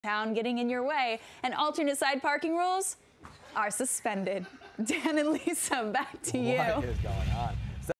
town getting in your way, and alternate side parking rules are suspended. Dan and Lisa, back to you. What is going on?